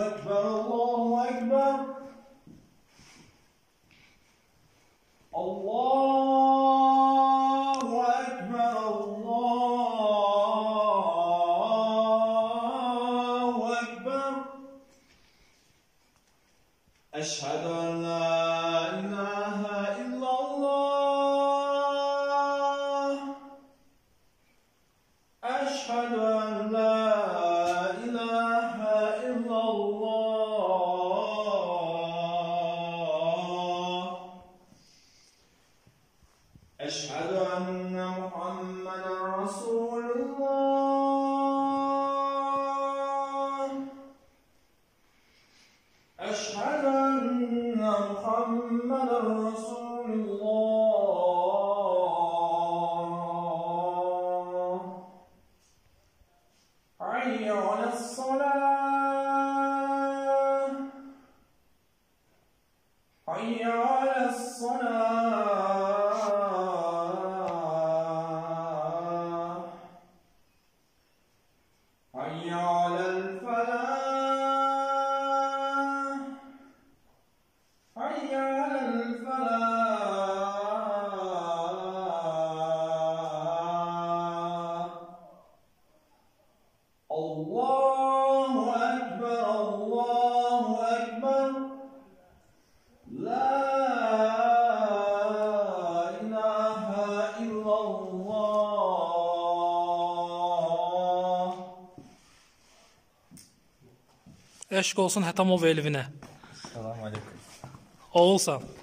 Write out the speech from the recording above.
أكبر الله أكبر الله أكبر الله أكبر أشهد أن لا إله إلا الله أشهد أن لا إله إلا الله أشهد أن محمدا رسول الله أشهد أن محمدا رسول الله حي على الصلاة حي على الصلاة حي على الفلاح حي على الفلاح الله أكبر الله أكبر لا إله إلا الله. Eşk olsun Hətamov Elvinə. Salam aleyküm. Oğulsan.